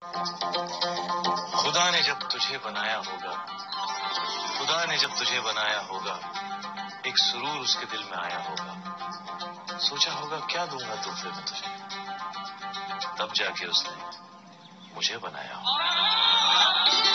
खुदा ने जब तुझे बनाया होगा, खुदा ने जब तुझे बनाया होगा, एक सुरूर उसके दिल में आया होगा। सोचा होगा क्या दूंगा तोहफे में तुझे, तब जाके उसने मुझे बनाया होगा।